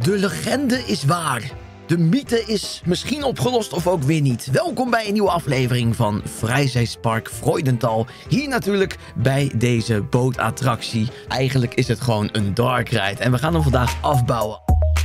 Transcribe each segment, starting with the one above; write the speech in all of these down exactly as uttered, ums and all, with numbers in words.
De legende is waar. De mythe is misschien opgelost of ook weer niet. Welkom bij een nieuwe aflevering van Vrijzeespark Freudenthal. Hier natuurlijk bij deze bootattractie. Eigenlijk is het gewoon een dark ride en we gaan hem vandaag afbouwen.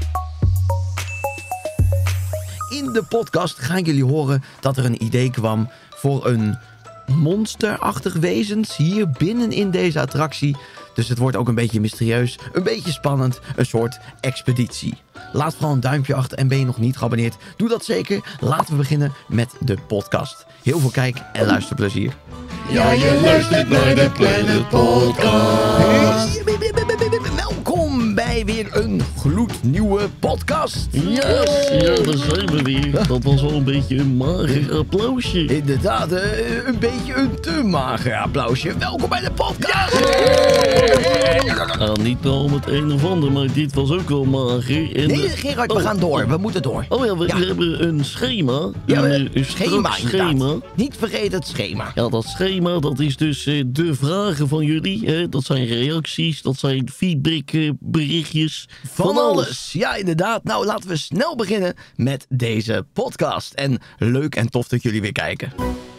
In de podcast gaan jullie horen dat er een idee kwam voor een monsterachtig wezens hier binnen in deze attractie. Dus het wordt ook een beetje mysterieus, een beetje spannend, een soort expeditie. Laat vooral een duimpje achter en ben je nog niet geabonneerd, doe dat zeker. Laten we beginnen met de podcast. Heel veel kijk- en luisterplezier. Ja, je luistert naar de Planet Podcast. Welkom bij weer een gloednieuwe podcast. Ja, ja, daar zijn we weer. Dat was wel een beetje een mager applausje. Inderdaad, uh, een beetje een te mager applausje. Welkom bij de podcast. Nou, niet nou met een of ander, maar dit was ook wel mager. En, Nee, Gerard, we oh, gaan door. oh. We moeten door. Oh ja, we, Ja. we hebben een schema. Ja, een, we- eh, een schema, strak inderdaad. schema. Niet vergeten het schema. Ja, dat schema, dat is dus eh, de vragen van jullie. Hè? Dat zijn reacties, dat zijn feedback, eh, berichtjes. Van alles. Ja, inderdaad. Nou, laten we snel beginnen met deze podcast. En leuk en tof dat jullie weer kijken.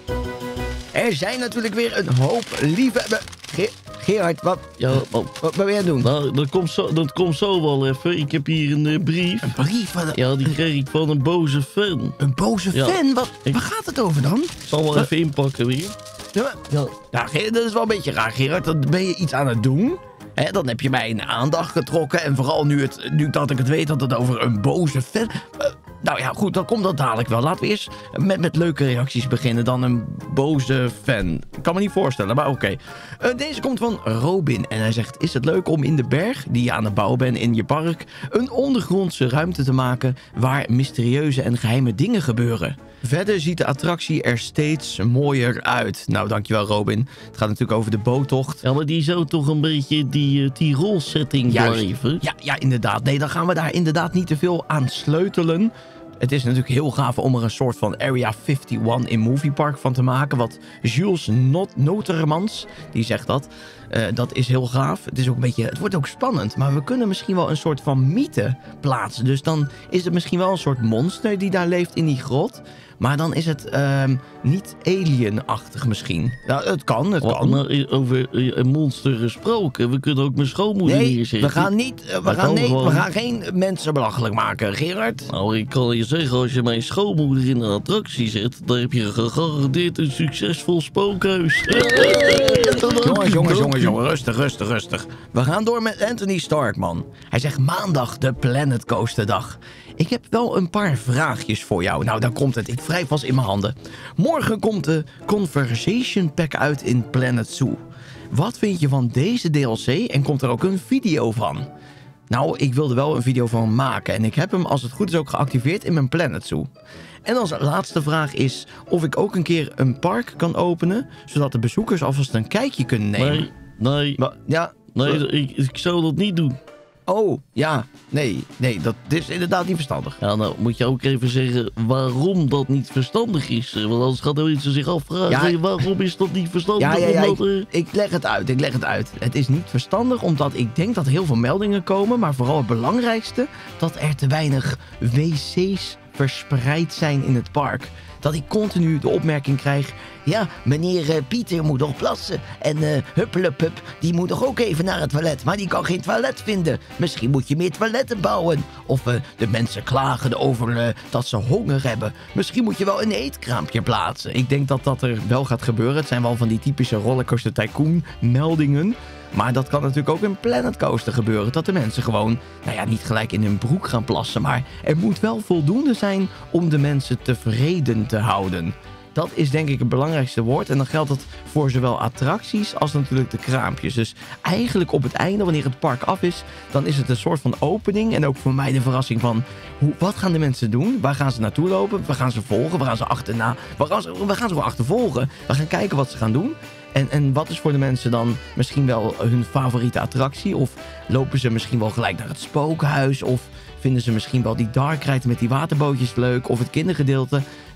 Er zijn natuurlijk weer een hoop lieve... Ge Gerard, wat, Ja, oh, wat, wat ben je aan het doen? nou, dat komt, zo, dat komt zo wel even. Ik heb hier een eh, brief. Een brief van een, Ja, die kreeg ik van een boze fan. een boze Ja. fan? Wat, Ik- waar gaat het over dan? Ik zal wel even inpakken weer. Ja, maar- Ja. ja, Ge- dat is wel een beetje raar, Gerard. Dan ben je iets aan het doen. Hè, dan heb je mijn aandacht getrokken. En vooral nu, het, nu dat ik het weet dat het over een boze fan... Uh, nou ja, goed, dan komt dat dadelijk wel. Laten we eerst met, met leuke reacties beginnen dan een boze fan. Ik kan me niet voorstellen, maar oké. Uh, deze komt van Robin en hij zegt... Is het leuk om in de berg, die je aan het bouwen bent in je park... een ondergrondse ruimte te maken waar mysterieuze en geheime dingen gebeuren? Verder ziet de attractie er steeds mooier uit. Nou, dankjewel Robin. Het gaat natuurlijk over de boottocht. Ja, maar die zou toch een beetje die uh, Tirol-setting Juist. blijven? Ja, ja, inderdaad. Nee, dan gaan we daar inderdaad niet te veel aan sleutelen. Het is natuurlijk heel gaaf om er een soort van Area eenenvijftig in Movie Park van te maken. Wat Jules Not Notermans, die zegt dat. Uh, dat is heel gaaf. Het is ook een beetje, het wordt ook spannend. Maar we kunnen misschien wel een soort van mythe plaatsen. Dus dan is het misschien wel een soort monster die daar leeft in die grot. Maar dan is het uh, niet alien-achtig misschien. Nou, het kan, het Oh, kan. maar uh, over uh, een monster gesproken. We kunnen ook mijn schoonmoeder Nee, neerzetten. we gaan niet, uh, we, Dat gaan, kan nee we gewoon. gaan geen mensen belachelijk maken, Gerard. Nou, ik kan je zeggen, als je mijn schoonmoeder in een attractie zet... dan heb je gegarandeerd een succesvol spookhuis. Jongens, jongens, jongens, jongens, rustig, rustig, rustig. We gaan door met Anthony Starkman. Hij zegt maandag de Planet Coaster dag. Ik heb wel een paar vraagjes voor jou. Nou, daar komt het. Ik wrijf vast in mijn handen. Morgen komt de Conversation Pack uit in Planet Zoo. Wat vind je van deze D L C en komt er ook een video van? Nou, ik wilde wel een video van maken en ik heb hem als het goed is ook geactiveerd in mijn Planet Zoo. En als laatste vraag is of ik ook een keer een park kan openen, zodat de bezoekers alvast een kijkje kunnen nemen. Nee, nee, Maar, ja, nee, ik, ik zou dat niet doen. oh, ja, nee, nee, dat is inderdaad niet verstandig. Ja, nou moet je ook even zeggen waarom dat niet verstandig is. Want anders gaat mensen zich afvragen, Ja. hey, waarom is dat niet verstandig? Ja, ja, ja, ik, Omdat, eh, ik leg het uit, ik leg het uit. Het is niet verstandig omdat ik denk dat er heel veel meldingen komen, maar vooral het belangrijkste, dat er te weinig wc's verspreid zijn in het park. Dat ik continu de opmerking krijg, ja, meneer uh, Pieter moet nog plassen. En uh, Huppelepup, die moet nog ook even naar het toilet, maar die kan geen toilet vinden. Misschien moet je meer toiletten bouwen. Of uh, de mensen klagen over uh, dat ze honger hebben. Misschien moet je wel een eetkraampje plaatsen. Ik denk dat dat er wel gaat gebeuren. Het zijn wel van die typische Rollercoaster Tycoon meldingen. Maar dat kan natuurlijk ook in Planet Coaster gebeuren. Dat de mensen gewoon, nou ja, niet gelijk in hun broek gaan plassen. Maar er moet wel voldoende zijn om de mensen tevreden te houden. Dat is denk ik het belangrijkste woord. En dan geldt dat voor zowel attracties als natuurlijk de kraampjes. Dus eigenlijk op het einde, wanneer het park af is, dan is het een soort van opening. En ook voor mij de verrassing van, hoe, wat gaan de mensen doen? Waar gaan ze naartoe lopen? We gaan ze volgen? We gaan ze achterna? We gaan ze, we gaan ze gewoon achtervolgen. We gaan kijken wat ze gaan doen. En, en wat is voor de mensen dan misschien wel hun favoriete attractie? Of lopen ze misschien wel gelijk naar het spookhuis? Of vinden ze misschien wel die dark ride met die waterbootjes leuk? Of het kindergedeelte?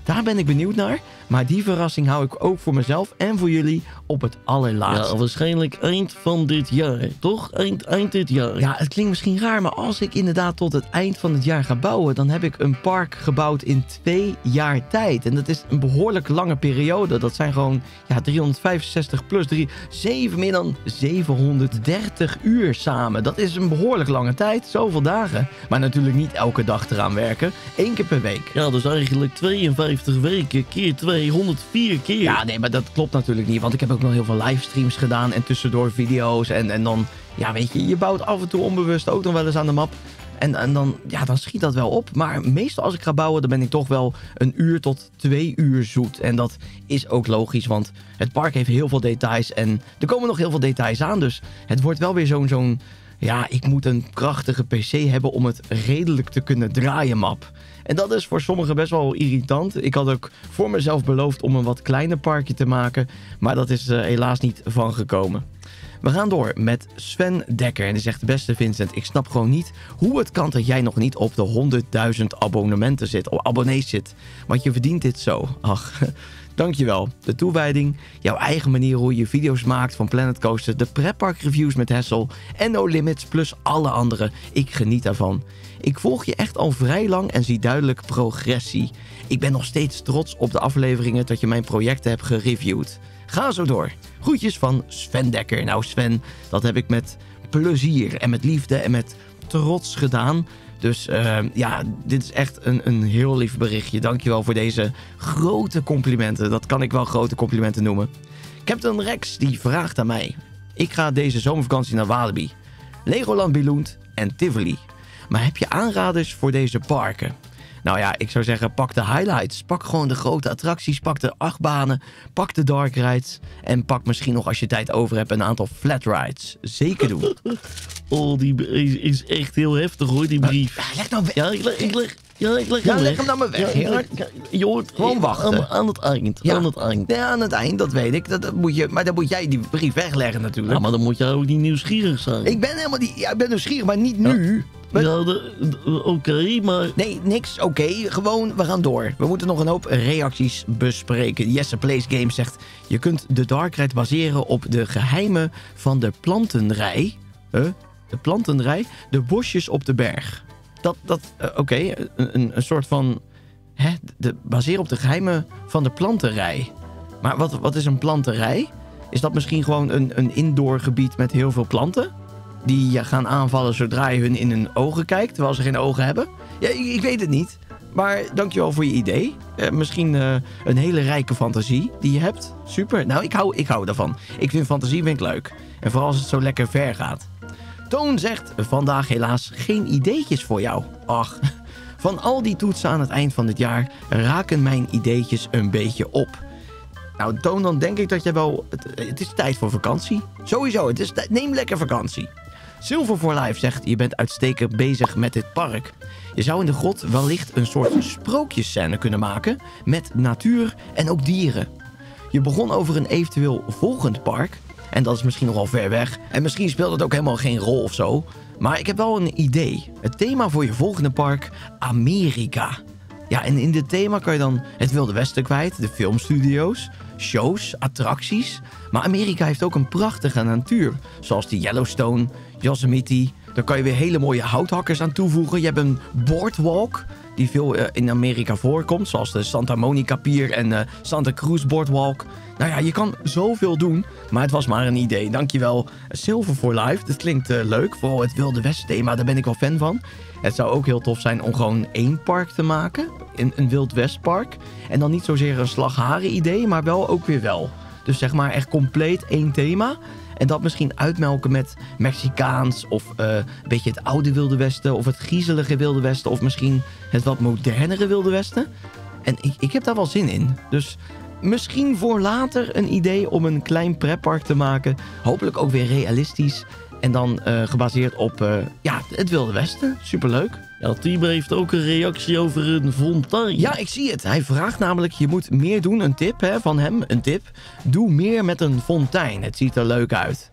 Daar ben ik benieuwd naar. Maar die verrassing hou ik ook voor mezelf en voor jullie op het allerlaatste. Ja, waarschijnlijk eind van dit jaar, toch? Eind, eind dit jaar. Ja, het klinkt misschien raar, maar als ik inderdaad tot het eind van het jaar ga bouwen, dan heb ik een park gebouwd in twee jaar tijd. En dat is een behoorlijk lange periode. Dat zijn gewoon ja, driehonderdvijfenzestig plus drie, zeven, meer dan zevenhonderddertig uur samen. Dat is een behoorlijk lange tijd, zoveel dagen. Maar natuurlijk niet elke dag eraan werken, één keer per week. Ja, dus eigenlijk tweeënvijftig weken keer twee, honderdvier keer. Ja, nee, maar dat klopt natuurlijk niet. Want ik heb ook nog heel veel livestreams gedaan en tussendoor video's. En, en dan, ja, weet je, je bouwt af en toe onbewust ook nog wel eens aan de map. En, en dan, ja, dan schiet dat wel op. Maar meestal als ik ga bouwen, dan ben ik toch wel een uur tot twee uur zoet. En dat is ook logisch, want het park heeft heel veel details. En er komen nog heel veel details aan. Dus het wordt wel weer zo'n, zo'n ja, ik moet een krachtige P C hebben om het redelijk te kunnen draaien map. En dat is voor sommigen best wel irritant. Ik had ook voor mezelf beloofd om een wat kleiner parkje te maken. Maar dat is uh, helaas niet van gekomen. We gaan door met Sven Dekker. En die zegt: beste Vincent, ik snap gewoon niet hoe het kan dat jij nog niet op de honderdduizend abonnementen zit. Of abonnees zit. Want je verdient dit zo. Ach, dankjewel. De toewijding, jouw eigen manier hoe je video's maakt van Planet Coaster, de pretpark reviews met Hessel en No Limits plus alle andere. Ik geniet daarvan. Ik volg je echt al vrij lang en zie duidelijk progressie. Ik ben nog steeds trots op de afleveringen dat je mijn projecten hebt gereviewd. Ga zo door. Groetjes van Sven Dekker. Nou Sven, dat heb ik met plezier en met liefde en met trots gedaan. Dus uh, ja, dit is echt een, een heel lief berichtje. Dankjewel voor deze grote complimenten. Dat kan ik wel grote complimenten noemen. Captain Rex die vraagt aan mij: ik ga deze zomervakantie naar Walibi, Legoland Billund en Tivoli. Maar heb je aanraders voor deze parken? Nou ja, ik zou zeggen, pak de highlights. Pak gewoon de grote attracties, pak de achtbanen, pak de dark rides. En pak misschien nog, als je tijd over hebt, een aantal flat rides. Zeker doen. Oh, die is echt heel heftig hoor, die brief. Uh, leg nou weg. Ja, ik leg, ik leg, ja, ik leg ja, hem leg weg. hem nou maar weg. Ja, ja, je hoort gewoon wachten. Aan, aan het eind. Ja. Aan het eind. Ja, aan het eind, dat weet ik. Dat, dat moet je, maar dan moet jij die brief wegleggen natuurlijk. Ja, maar dan moet jij ook niet nieuwsgierig zijn. Ik ben helemaal niet... Ja, ik ben nieuwsgierig, maar niet nu. Ja, ja oké, okay, maar... Nee, niks. Oké, okay, gewoon, we gaan door. We moeten nog een hoop reacties bespreken. Jesse Plays Games zegt: je kunt de Dark Ride baseren op de geheimen van de plantenrij. Huh? De plantenrij? De bosjes op de berg. Dat, dat, uh, oké, okay, een, een soort van... Hè, de, baseren op de geheimen van de plantenrij. Maar wat, wat is een plantenrij? Is dat misschien gewoon een, een indoor gebied met heel veel planten? Die je gaan aanvallen zodra je hun in hun ogen kijkt, terwijl ze geen ogen hebben? Ja, ik, ik weet het niet. Maar dankjewel voor je idee. Uh, misschien uh, een hele rijke fantasie die je hebt. Super. Nou, ik hou, ik hou daarvan. Ik vind fantasie vind ik leuk. En vooral als het zo lekker ver gaat. Toon zegt: vandaag helaas geen ideetjes voor jou. Ach, van al die toetsen aan het eind van het jaar raken mijn ideetjes een beetje op. Nou, Toon, dan denk ik dat jij wel... Het, het is tijd voor vakantie. Sowieso, het is tijd, neem lekker vakantie. Silver for Life zegt: je bent uitstekend bezig met dit park. Je zou in de grot wellicht een soort sprookjesscène kunnen maken met natuur en ook dieren. Je begon over een eventueel volgend park. En dat is misschien nogal ver weg. En misschien speelt het ook helemaal geen rol of zo. Maar ik heb wel een idee. Het thema voor je volgende park: Amerika. Ja, en in dit thema kan je dan het Wilde Westen kwijt, de filmstudio's, shows, attracties. Maar Amerika heeft ook een prachtige natuur, zoals de Yellowstone, Yosemite. Daar kan je weer hele mooie houthakkers aan toevoegen. Je hebt een boardwalk die veel uh, in Amerika voorkomt, zoals de Santa Monica Pier en uh, Santa Cruz Boardwalk. Nou ja, je kan zoveel doen, maar het was maar een idee. Dankjewel, Silver for Life. Dat klinkt uh, leuk, vooral het Wilde Westen thema, daar ben ik wel fan van. Het zou ook heel tof zijn om gewoon één park te maken, een, een Wild West park. En dan niet zozeer een slagharen idee, maar wel ook weer wel. Dus zeg maar echt compleet één thema. En dat misschien uitmelken met Mexicaans of uh, een beetje het oude Wilde Westen of het griezelige Wilde Westen of misschien het wat modernere Wilde Westen. En ik, ik heb daar wel zin in. Dus misschien voor later een idee om een klein pretpark te maken. Hopelijk ook weer realistisch. En dan uh, gebaseerd op uh, ja, het Wilde Westen. Superleuk. Ja, Tiber heeft ook een reactie over een fontein. Ja, ik zie het. Hij vraagt namelijk: je moet meer doen. Een tip hè, van hem, een tip. Doe meer met een fontein. Het ziet er leuk uit.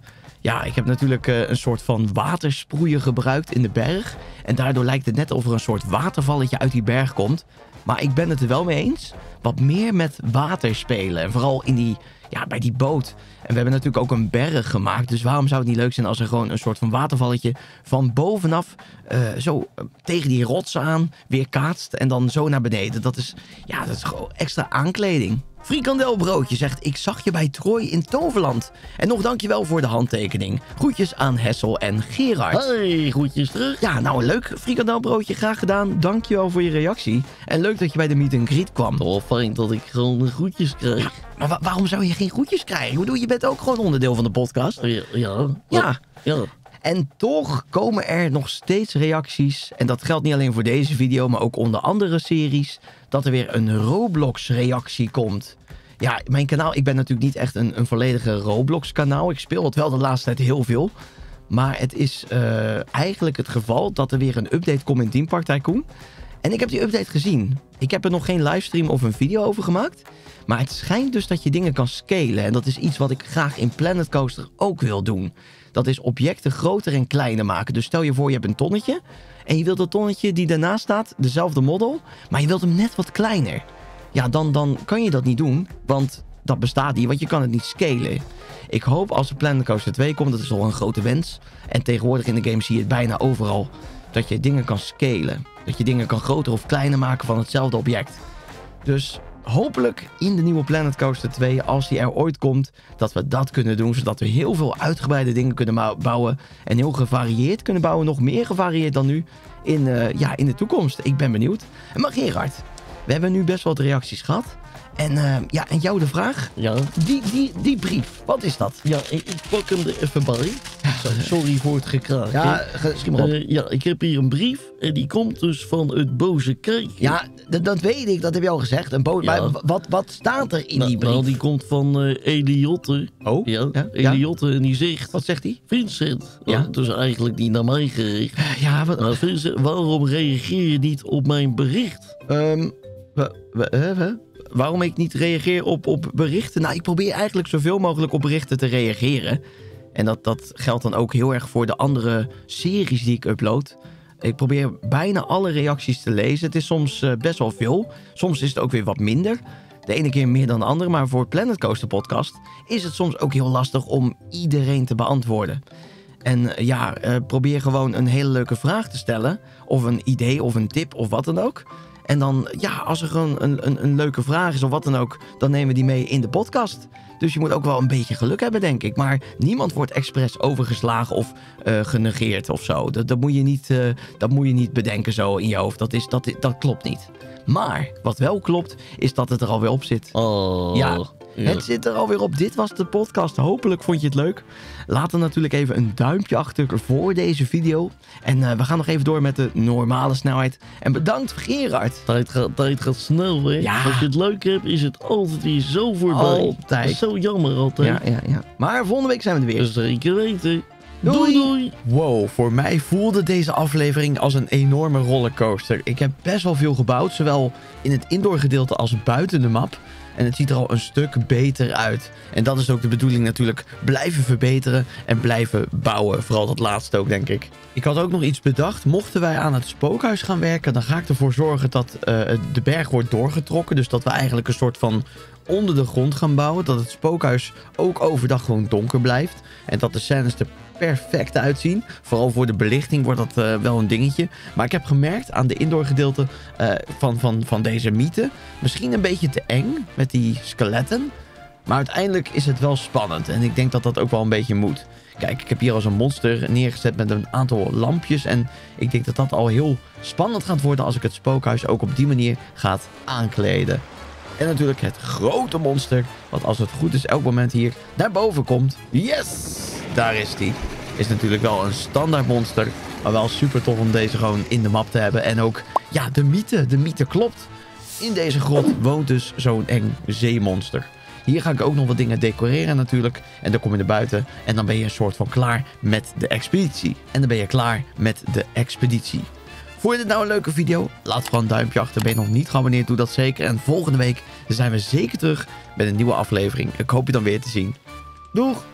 Ja, ik heb natuurlijk uh, een soort van watersproeier gebruikt in de berg. En daardoor lijkt het net alsof er een soort watervalletje uit die berg komt. Maar ik ben het er wel mee eens. Wat meer met water spelen. En vooral in die, ja, bij die boot. En we hebben natuurlijk ook een berg gemaakt. Dus waarom zou het niet leuk zijn als er gewoon een soort van watervalletje van bovenaf uh, zo uh, tegen die rotsen aan weer kaatst. En dan zo naar beneden. Dat is, ja, dat is gewoon extra aankleding. Frikandelbroodje zegt, ik zag je bij Troy in Toverland. En nog dankjewel voor de handtekening. Groetjes aan Hessel en Gerard. Hey, groetjes terug. Ja, nou leuk. Frikandelbroodje, graag gedaan. Dankjewel voor je reactie. En leuk dat je bij de meet and greet kwam. Oh, fijn dat ik gewoon groetjes krijg. Ja, maar wa waarom zou je geen groetjes krijgen? Ik bedoel, je bent ook gewoon onderdeel van de podcast. Ja. Ja. Ja. ja. En toch komen er nog steeds reacties. En dat geldt niet alleen voor deze video, maar ook onder andere series. Dat er weer een Roblox-reactie komt. Ja, mijn kanaal, ik ben natuurlijk niet echt een, een volledige Roblox-kanaal. Ik speel het wel de laatste tijd heel veel. Maar het is uh, eigenlijk het geval dat er weer een update komt in Theme Park Tycoon. En ik heb die update gezien. Ik heb er nog geen livestream of een video over gemaakt. Maar het schijnt dus dat je dingen kan scalen. En dat is iets wat ik graag in Planet Coaster ook wil doen. Dat is objecten groter en kleiner maken. Dus stel je voor je hebt een tonnetje. En je wilt dat tonnetje die daarnaast staat, dezelfde model. Maar je wilt hem net wat kleiner. Ja, dan, dan kan je dat niet doen. Want dat bestaat niet, want je kan het niet scalen. Ik hoop als er Planet Coaster twee komt, dat is al een grote wens. En tegenwoordig in de game zie je het bijna overal. Dat je dingen kan scalen. Dat je dingen kan groter of kleiner maken van hetzelfde object. Dus hopelijk in de nieuwe Planet Coaster twee, als die er ooit komt, dat we dat kunnen doen. Zodat we heel veel uitgebreide dingen kunnen bouwen. En heel gevarieerd kunnen bouwen. Nog meer gevarieerd dan nu in, uh, ja, in de toekomst. Ik ben benieuwd. En maar Gerard, we hebben nu best wel wat reacties gehad. En, uh, ja, en jou de vraag. Ja. Die, die, die brief, wat is dat? Ja, ik, ik pak hem er even bij. Sorry voor het gekraak. Ja, schiet maar op. Uh, ja, ik heb hier een brief en die komt dus van het boze kijkje. Ja, dat weet ik, dat heb je al gezegd. Een bo- ja. Maar wat, wat staat er in nou, die brief? Nou, die komt van uh, Eliotte. Oh? Ja, ja? Eliotte ja? En die zegt... Wat zegt hij? Vincent, ja? dat is eigenlijk niet naar mij gericht. Ja, wat... Nou, Vincent, waarom reageer je niet op mijn bericht? Um, we, we, uh, we? Waarom ik niet reageer op, op berichten? Nou, ik probeer eigenlijk zoveel mogelijk op berichten te reageren. En dat, dat geldt dan ook heel erg voor de andere series die ik upload. Ik probeer bijna alle reacties te lezen. Het is soms uh, best wel veel. Soms is het ook weer wat minder. De ene keer meer dan de andere. Maar voor het Planet Coaster podcast is het soms ook heel lastig om iedereen te beantwoorden. En uh, ja, uh, probeer gewoon een hele leuke vraag te stellen. Of een idee of een tip of wat dan ook. En dan, ja, als er gewoon een, een, een leuke vraag is of wat dan ook, dan nemen we die mee in de podcast. Dus je moet ook wel een beetje geluk hebben, denk ik. Maar niemand wordt expres overgeslagen of uh, genegeerd of zo. Dat, dat, moet je niet, uh, dat moet je niet bedenken zo in je hoofd. Dat, is, dat, dat klopt niet. Maar wat wel klopt, is dat het er alweer op zit. Oh, ja, ja, het zit er alweer op. Dit was de podcast. Hopelijk vond je het leuk. Laat dan natuurlijk even een duimpje achter voor deze video. En uh, we gaan nog even door met de normale snelheid. En bedankt Gerard. Tijd gaat, tijd gaat snel, hè? Ja. Als je het leuk hebt, is het altijd weer zo voorbij. Altijd. Dat is zo jammer altijd. Ja, ja, ja. Maar volgende week zijn we er weer. Zeker weten. Doei. Doei, doei. Wow, voor mij voelde deze aflevering als een enorme rollercoaster. Ik heb best wel veel gebouwd, zowel in het indoor gedeelte als buiten de map. En het ziet er al een stuk beter uit. En dat is ook de bedoeling natuurlijk. Blijven verbeteren en blijven bouwen. Vooral dat laatste ook, denk ik. Ik had ook nog iets bedacht. Mochten wij aan het spookhuis gaan werken, dan ga ik ervoor zorgen dat uh, de berg wordt doorgetrokken. Dus dat we eigenlijk een soort van onder de grond gaan bouwen. Dat het spookhuis ook overdag gewoon donker blijft. En dat de scènes er perfect uitzien. Vooral voor de belichting wordt dat uh, wel een dingetje. Maar ik heb gemerkt aan de indoor gedeelte uh, van, van, van deze mythe. Misschien een beetje te eng met die skeletten. Maar uiteindelijk is het wel spannend. En ik denk dat dat ook wel een beetje moet. Kijk, ik heb hier als een monster neergezet met een aantal lampjes. En ik denk dat dat al heel spannend gaat worden als ik het spookhuis ook op die manier gaat aankleden. En natuurlijk het grote monster, wat als het goed is elk moment hier naar boven komt. Yes! Daar is die. Is natuurlijk wel een standaard monster, maar wel super tof om deze gewoon in de map te hebben. En ook, ja, de mythe, de mythe klopt. In deze grot woont dus zo'n eng zeemonster. Hier ga ik ook nog wat dingen decoreren natuurlijk. En dan kom je naar buiten en dan ben je een soort van klaar met de expeditie. En dan ben je klaar met de expeditie. Vond je dit nou een leuke video? Laat gewoon een duimpje achter. Ben je nog niet geabonneerd? Doe dat zeker. En volgende week zijn we zeker terug met een nieuwe aflevering. Ik hoop je dan weer te zien. Doeg!